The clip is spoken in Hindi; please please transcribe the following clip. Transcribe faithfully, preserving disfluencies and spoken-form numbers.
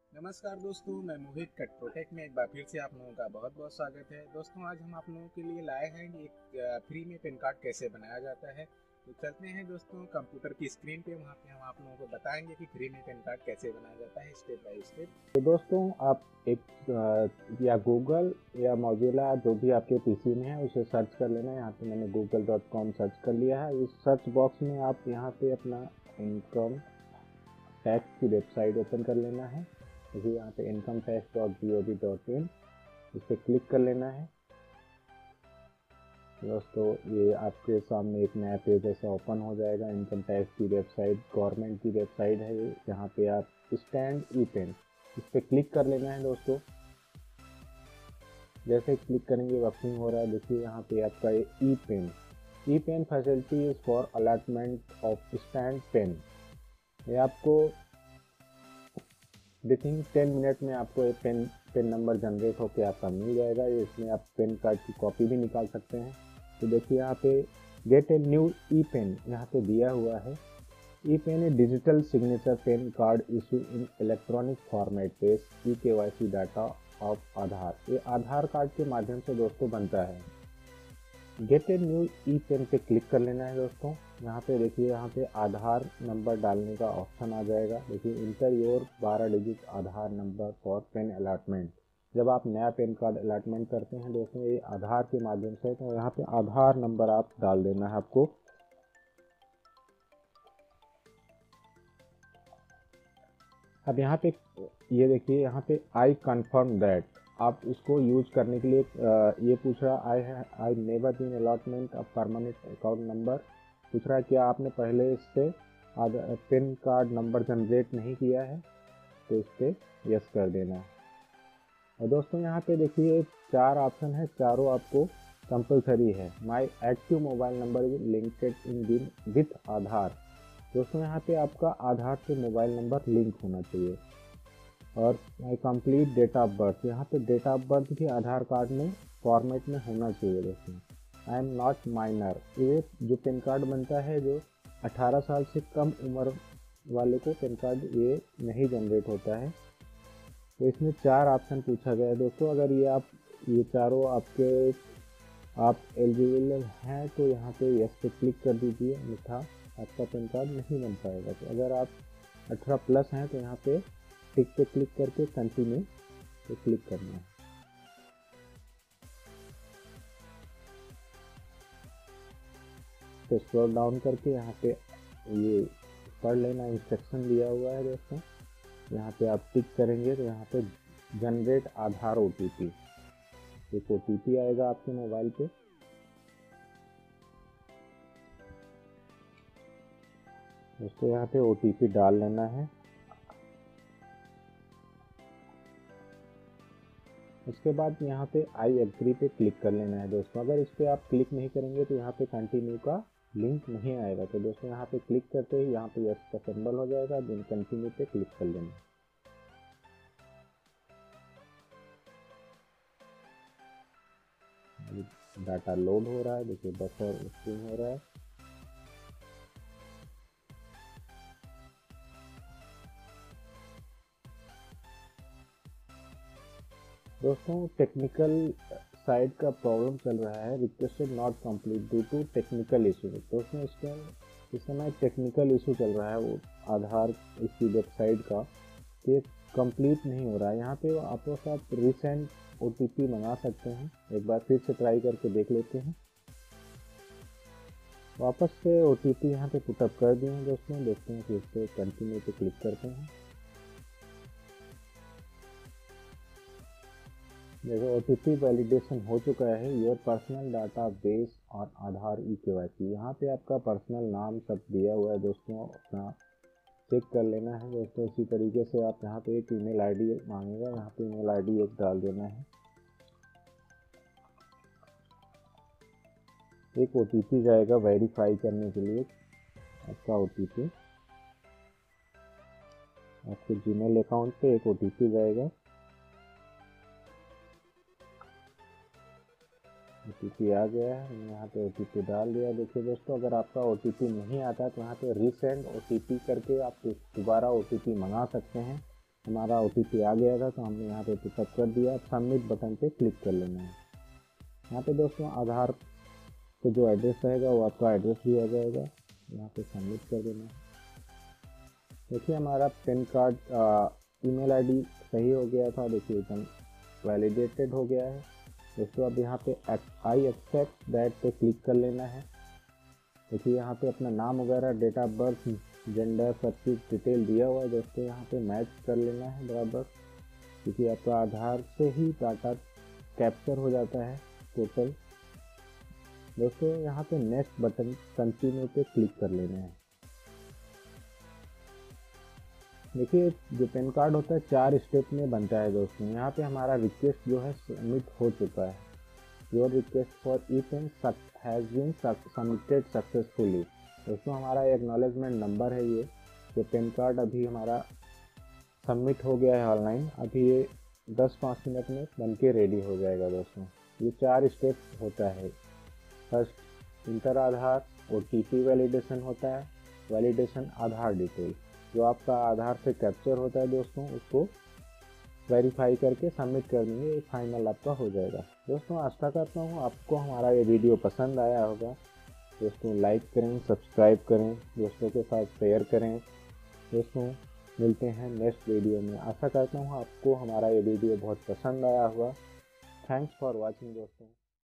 नमस्कार दोस्तों, मैं मोहित कटप्रोटेक में एक बार फिर से आप लोगों का बहुत बहुत स्वागत है। दोस्तों, आज हम आप लोगों के लिए लाए हैं एक अ, फ्री में पेन कार्ड कैसे बनाया जाता है। तो चलते हैं दोस्तों कंप्यूटर की स्क्रीन पे, वहाँ पे हम आप लोगों को बताएंगे कि फ्री में पेन कार्ड कैसे बनाया जाता है स्टेप बाय स्टेप। तो दोस्तों आप एक अ, या गूगल या मोजिला जो भी आपके पीसी में है उसे सर्च कर लेना है। यहाँ पे मैंने गूगल डॉट कॉम सर्च कर लिया है। इस सर्च बॉक्स में आप यहाँ पे अपना इनकम टैक्स की वेबसाइट ओपन कर लेना है। देखिए यहाँ पे income tax dot G O V dot in, इस पर क्लिक कर लेना है। दोस्तों ये आपके सामने एक नया पेज ऐसा ओपन हो जाएगा। इनकम टैक्स की वेबसाइट गवर्नमेंट की वेबसाइट है ये। यहाँ पे आप स्टैंड ई पेन, इस पर क्लिक कर लेना है। दोस्तों जैसे क्लिक करेंगे वर्किंग हो रहा है। देखिए यहाँ पे आपका ये e PAN e PAN facility is for allotment of stand PAN. ये आपको विथिन टेन मिनट में आपको एक पेन पेन नंबर जनरेट होकर आपका मिल जाएगा। ये इसमें आप पेन कार्ड की कॉपी भी निकाल सकते हैं। तो देखिए यहाँ पे get a new e PAN यहाँ पे दिया हुआ है। E PAN a digital signature PAN card issue in electronic format based e K Y C data of Aadhaar. ये आधार कार्ड के माध्यम से दोस्तों बनता है। Get a new e PAN पे क्लिक कर लेना है। दोस्तों यहाँ पे देखिए यहाँ पे आधार नंबर डालने का ऑप्शन आ जाएगा। देखिए इंटर योर बारह digit Aadhaar number for PAN allotment. जब आप नया पेन कार्ड अलॉटमेंट करते हैं दोस्तों ये आधार के माध्यम से, तो यहाँ पे आधार नंबर आप डाल देना है आपको। अब यहाँ पे ये देखिए यहाँ पे आई कन्फर्म दैट, आप इसको यूज करने के लिए ये पूछ रहा आई है I never been allotment of permanent account number. पूछ रहा है क्या आपने पहले इससे पेन कार्ड नंबर जनरेट नहीं किया है, तो इस पर यस कर देना है। और दोस्तों यहाँ पे देखिए चार ऑप्शन है, चारों आपको कंपलसरी है। My active mobile number is linked in with Aadhaar. दोस्तों यहाँ पे आपका आधार से मोबाइल नंबर लिंक होना चाहिए। और my complete date of birth, यहाँ पे डेट ऑफ बर्थ भी आधार कार्ड में फॉर्मेट में होना चाहिए। दोस्तों आई एम नॉट माइनर, ये जो पेन कार्ड बनता है जो अठारह साल से कम उम्र वाले को पेन कार्ड ये नहीं जनरेट होता है। तो इसमें चार ऑप्शन पूछा गया है दोस्तों। अगर ये आप ये चारों आपके आप एलिजिबल हैं तो यहाँ पे यस पे क्लिक कर दीजिए, अन्यथा आपका पेन कार्ड नहीं बन पाएगा। तो अगर आप अठारह प्लस हैं तो यहाँ पे टिक पे क्लिक करके कंटिन्यू पे क्लिक करना है। तो स्क्रॉल डाउन करके यहाँ पे ये पढ़ लेना, इंस्ट्रक्शन दिया हुआ है दोस्तों। यहाँ पे आप टिक करेंगे तो यहाँ पे generate Aadhaar O T P, एक ओ टी पी आएगा आपके मोबाइल पे। दोस्तों यहाँ पे ओ टी पी डाल लेना है। उसके बाद यहाँ पे आई एग्री पे क्लिक कर लेना है दोस्तों। अगर इस पर आप क्लिक नहीं करेंगे तो यहाँ पे कंटिन्यू का लिंक नहीं आएगा। तो दोस्तों यहाँ पे क्लिक करते ही यहाँ पे यस का सिंबल हो जाएगा, देन कंटिन्यू पे क्लिक कर लेना। डाटा लोड हो रहा है, देखिए बफर स्ट्रीम हो रहा है। दोस्तों टेक्निकल साइड का प्रॉब्लम चल रहा है, requested not complete due to technical issue. दोस्तों इसका इस समय टेक्निकल इशू चल रहा है वो आधार इसकी वेबसाइट का, ये कंप्लीट नहीं हो रहा है। यहाँ पे आप आप रिसेंट ओ टी पी मंगा सकते हैं। एक बार फिर से ट्राई करके देख लेते हैं। वापस से ओ टी पी यहाँ पे पुटअप कर दिए हैं दोस्तों। देखते हैं कि इस पर कंटिन्यू पे क्लिक करते हैं। देखो ओ टी पी वैलिडेशन हो चुका है। योर पर्सनल डाटा बेस और आधार ई के वाई सी, यहाँ पे आपका पर्सनल नाम सब दिया हुआ है दोस्तों, अपना चेक कर लेना है दोस्तों। इसी तरीके से आप यहाँ पे एक ईमेल आईडी मांगेगा, यहाँ पे ईमेल आईडी एक डाल देना है। एक ओ टी पी जाएगा वेरीफाई करने के लिए, आपका ओ टी पी आपके जीमेल अकाउंट पे एक ओ टी पी जाएगा। ओ टी पी आ गया है, यहाँ पे ओ टी पी डाल दिया। देखिए दोस्तों अगर आपका ओ टी पी नहीं आता तो यहाँ पे रीसेंड ओ टी पी करके आप दोबारा ओ टी पी मंगा सकते हैं। हमारा ओ टी पी आ गया था तो हमने यहाँ पे पिकअप कर दिया। अब सबमिट बटन पे क्लिक कर लेना है। यहाँ पे दोस्तों आधार पे जो एड्रेस रहेगा वो आपका एड्रेस भी आ जाएगा। यहाँ पे सबमिट कर देना है। देखिए हमारा पैन कार्ड ईमेल आईडी सही हो गया था। देखिए एकदम वैलिडेटेड हो गया है दोस्तों। अब यहाँ पे आई एक्सेप्ट दैट पे क्लिक कर लेना है। देखिए यहाँ पे अपना नाम वगैरह, डेट ऑफ बर्थ, जेंडर, सब चीज़ डिटेल दिया हुआ है दोस्तों। यहाँ पे मैच कर लेना है बराबर, क्योंकि आपका आधार से ही डाटा कैप्चर हो जाता है टोटल दोस्तों। यहाँ पे नेक्स्ट बटन कंटिन्यू पे क्लिक कर लेना है। देखिए जो पैन कार्ड होता है चार स्टेप में बनता है दोस्तों। यहाँ पे हमारा रिक्वेस्ट जो है सबमिट हो चुका है। Your request for e PAN has been submitted successfully. दोस्तों हमारा एक्नॉलेजमेंट नंबर है ये। जो पैन कार्ड अभी हमारा सबमिट हो गया है ऑनलाइन। अभी ये दस पाँच मिनट में बन के रेडी हो जाएगा दोस्तों। ये चार स्टेप होता है। First enter Aadhaar, O T P validation होता है, वैलिडेशन आधार डिटेल, जो आपका आधार से कैप्चर होता है दोस्तों, उसको वेरीफाई करके सबमिट कर देंगे, ये फाइनल आपका हो जाएगा दोस्तों। आशा करता हूँ आपको हमारा ये वीडियो पसंद आया होगा दोस्तों। लाइक करें, सब्सक्राइब करें, दोस्तों के साथ शेयर करें दोस्तों। मिलते हैं नेक्स्ट वीडियो में। आशा करता हूँ आपको हमारा ये वीडियो बहुत पसंद आया होगा। थैंक्स फॉर वॉचिंग दोस्तों।